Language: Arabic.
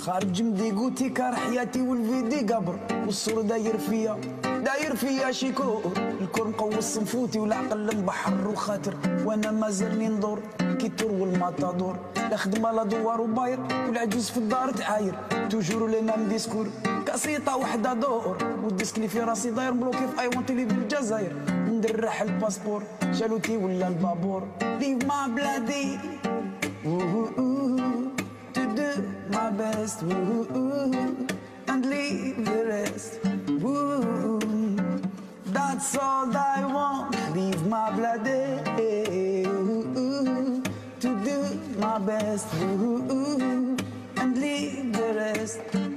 خارج مديقوتي كار حياتي والفيدي قبر، والصور داير فيا شيكور، الكور مقوص صنفوتي والعقل مبحر وخاطر، وانا مازالني ندور كيتور والماتادور، لا خدمه لا دوار وباير، والعجوز في الدار تعاير، توجور لي مام ديسكور، كاسيطه وحده دور، والديسك اللي في راسي داير بلوكي في ايوان تيلي بالجزائر، ندرح الباسبور جالوتي ولا البابور، ليف ما بلادي to do my best and leave the rest. That's all I want. Leave my bloody to do my best and leave the rest.